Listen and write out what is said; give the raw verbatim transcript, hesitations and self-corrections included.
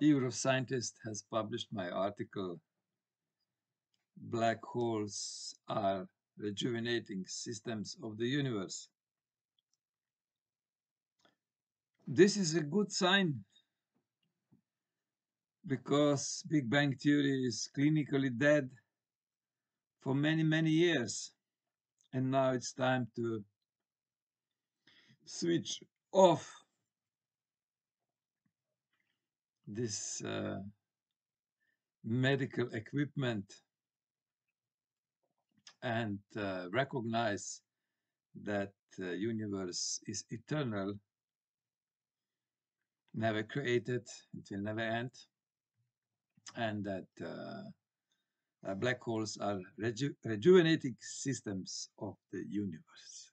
Euroscientist has published my article, Black Holes Are Rejuvenating Systems of the Universe. This is a good sign because Big Bang Theory is clinically dead for many, many years. And now it's time to switch off this uh, medical equipment and uh, recognize that the universe is eternal, never created, it will never end, and that uh, uh, black holes are reju rejuvenating systems of the universe.